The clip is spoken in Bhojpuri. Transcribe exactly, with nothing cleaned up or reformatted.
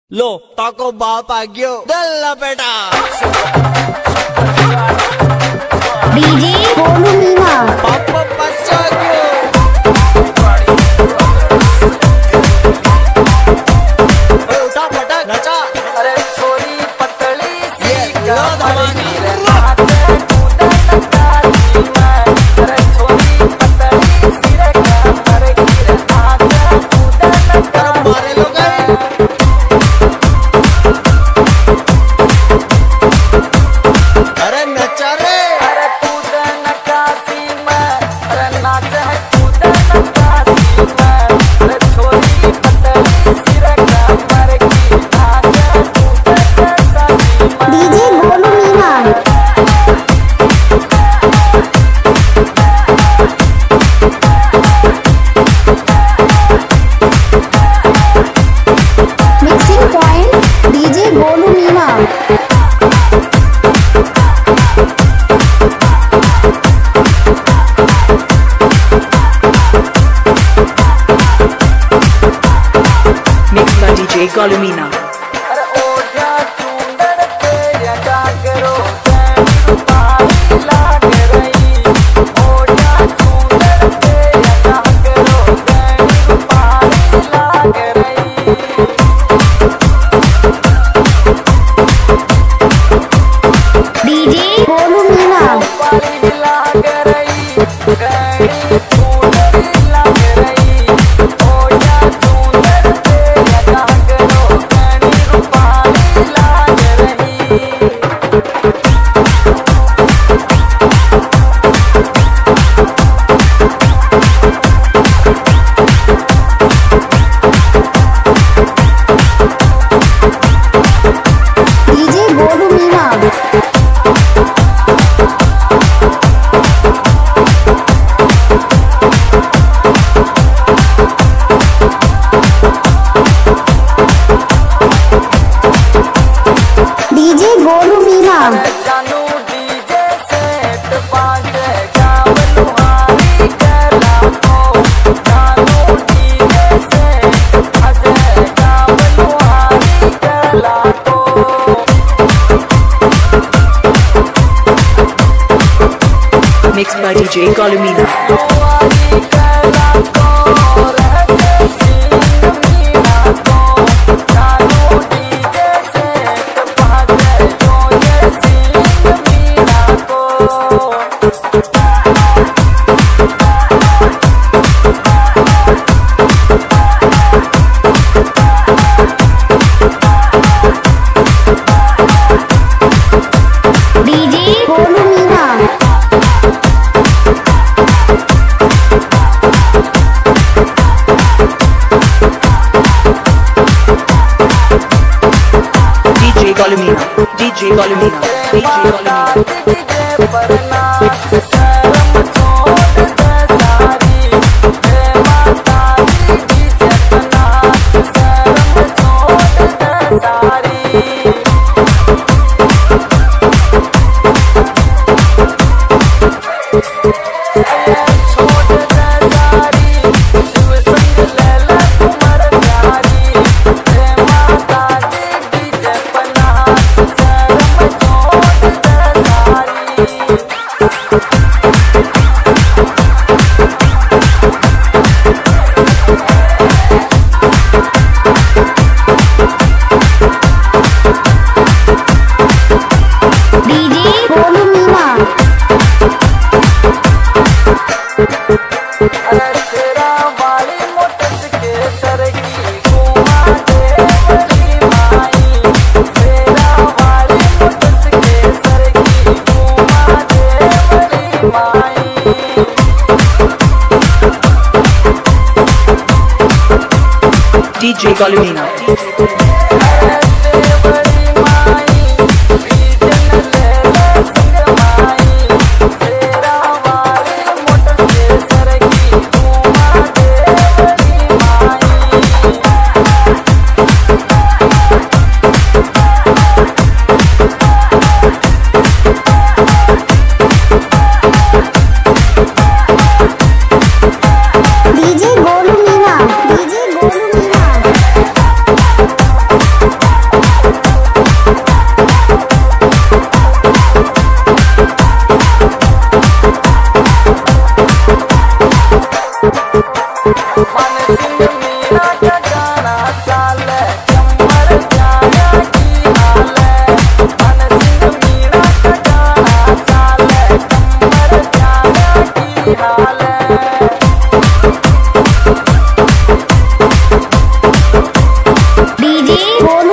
लो ताको बाप आ गयो दल्ला बेटा डीजे गोलू मीना पापा बच्चा गयो उठा फटा नचा अरे छोरी पतली सी लो धमानी अरे छोरी पतली सी रे कमर की रे आजा कूदन मारे लो गए अरे नचा रे अरे कूदन कासी में अरे नाच है कूदन कासी में अरे छोरी पतली सी रे कमर की आजा कूदन कासी में DJ Golu Meena mixing point DJ Golu Meena Mixed by D J Golumina. अरे ओढ़ा चूंदड़ पे या जागरो कैंडी पानी लाग रही ओढ़ा चूंदड़ पे या जागरो कैंडी पानी लाग रही डीजे गोलू मीना पानी लाग रही कैंडी चूंदड़ लाग रही ओढ़ा चूंदड़ पे या जागरो कैंडी पानी लाग रही डीजे गोलू मीना डीजे गोलू मीना जानू डीजे सेट बाजे गाँव लुहारी कला को जानू डीजे सेट बाजे गाँव लुहारी कला को Mixed by D J Golumina. लुहारी कला को रहते सिंह मीना को जानू डीजे सेट बाजे जो ये सिंह मीना को DJ Golu Meena D J Golumina. D J Golumina. D J Golumina. DJ Golu Meena अरे तेरा वाली मोटर्स के सर की घुमा दे बड़ी माई तेरा वाली मोटर्स के सर की घुमा दे बड़ी माई D J Golumina. अरे ते बड़ी माई बीजन ले ले संग माई तेरा वाली मोटर्स के सर की घुमा दे बड़ी माई डीजे गोलू मीना डीजे गोलू मीना गोलू